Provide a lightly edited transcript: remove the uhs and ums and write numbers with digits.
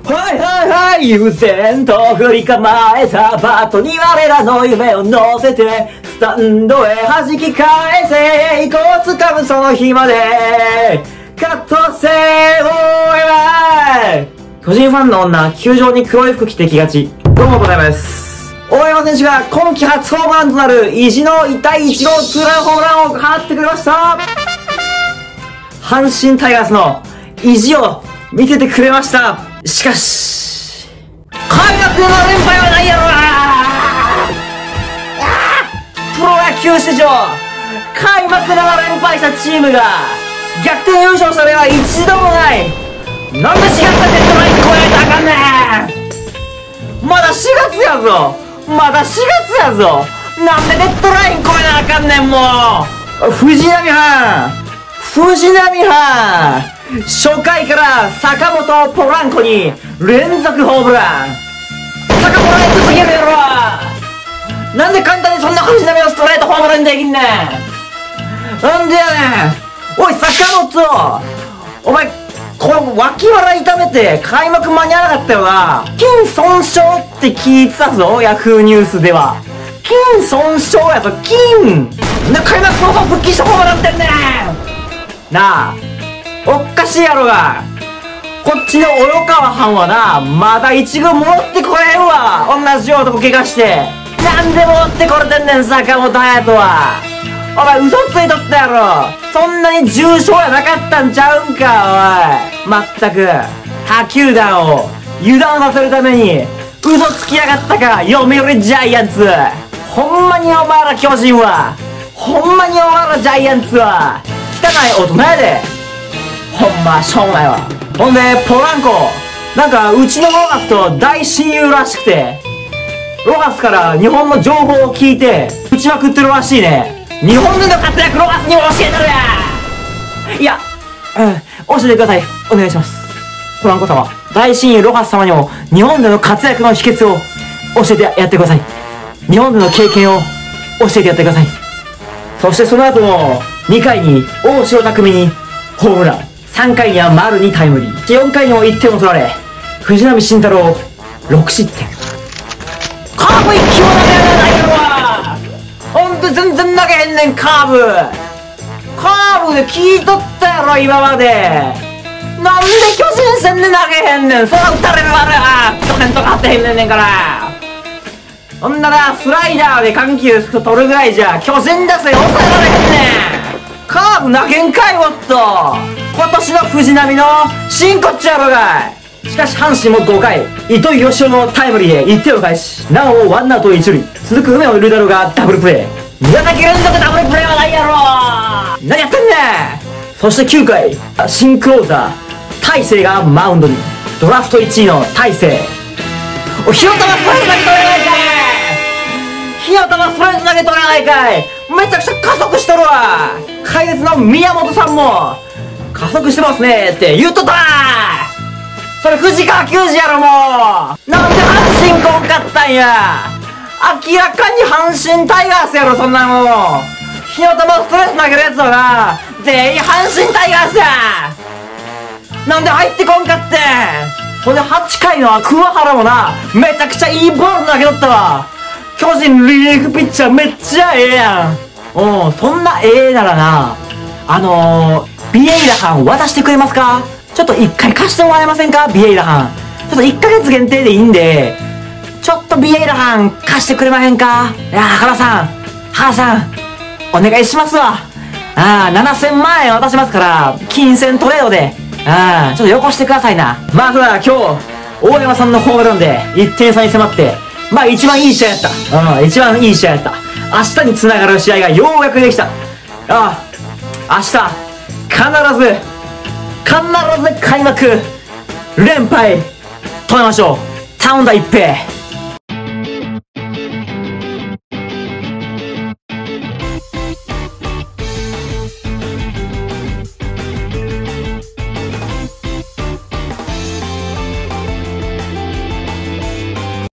はいはいはい、悠然と振り構えたバットに我らの夢を乗せて、スタンドへ弾き返せ、一個掴むその日まで、カットせーおーい。巨人ファンの女、球場に黒い服着てきがち。どうもございます。大山選手が今季初ホームランとなる意地の1対1号ツーランホームランを放ってくれました。阪神タイガースの意地を見せてくれました。しかし、開幕の連敗はないやろな。プロ野球史上、開幕7連敗したチームが逆転優勝した例は一度もない。なんで4月だデッドライン超えたらあかんねん。まだ4月やぞ。まだ4月やぞ。なんでデッドライン超えなあかんねん、もう。藤浪は初回から坂本ポランコに連続ホームラン。坂本ライトすぎるやろ。なんで簡単にそんな藤浪をストレートホームランできんねん。なんでやねん。おい坂本、お前この脇腹痛めて開幕間に合わなかったよな。筋損傷って聞いてたぞ、ヤフーニュースでは。筋損傷やぞ、筋。な、開幕早々復帰してホームランってんねんなあ、おっかしいやろが。こっちの及川藩はな、まだ一軍戻ってこれへんわ。同じようなとこ怪我して。なんで戻ってこれてんねん、坂本勇人は。お前嘘ついとったやろ。そんなに重症やなかったんちゃうんか、おい。まったく、他球団を油断させるために、嘘つきやがったか、読売ジャイアンツ。ほんまにお前ら巨人は、ほんまにお前らジャイアンツは、汚い大人やで。ほんましょうもないわ。ほんで、ポランコ、なんかうちのロハスと大親友らしくて、ロハスから日本の情報を聞いて、打ちまくってるらしいね。日本での活躍ロハスにも教えてるや。いや、教えてください。お願いします。ポランコ様、大親友ロハス様にも日本での活躍の秘訣を教えてやってください。日本での経験を教えてやってください。そしてその後も、2回に大城匠にホームラン、3回には丸にタイムリー、4回にも1点を取られ、藤浪晋太郎6失点。カーブ1球も投げられないやろわ。ほんと全然投げへんねん、カーブ。カーブで聞いとったやろ、今まで。なんで巨人戦で投げへんねん。そら打たれるわな。去年とかってへんねんから。ほんならスライダーで緩急取るぐらいじゃ巨人打線抑えられへんねん。カーブ投げんかい、もっと。今年の藤浪の真骨頂やろがい。しかし阪神も5回、糸井嘉雄のタイムリーで1点を返し、なおワンアウト1塁、続く梅野ルダロがダブルプレー。宮崎連続ダブルプレーはないやろ。何やってんねん。そして9回、新クローザー大勢がマウンドに。ドラフト1位の大勢、お火の玉ストレート投げ取れないかい。火の玉ストレート投げ取れないかい。めちゃくちゃ加速しとるわ。解説の宮本さんも加速してますねって言っとった。それ藤川球児やろ。もうなんで阪神こんかったんや。明らかに阪神タイガースやろ、そんなもん。火の玉ストレート投げるやつはな、全員阪神タイガースや。なんで入ってこんかってん。ほんで8回の桑原もな、めちゃくちゃいいボール投げとったわ。巨人リリーフピッチャーめっちゃええやん。そんなええならな、ビエイラ班渡してくれますか。ちょっと1回貸してもらえませんか、ビエイラ班。ちょっと1ヶ月限定でいいんで、ちょっとビエイラ班貸してくれまへんか。いやー、原さん、お願いしますわ。7000万円渡しますから、金銭トレードで、ちょっとよこしてくださいな。まあ、ただ今日、大山さんのホームランで1点差に迫って、まあ一番いい試合やった。一番いい試合やった。明日に繋がる試合がようやくできた。明日、必ず開幕、連敗、止めましょう。頼んだ一平。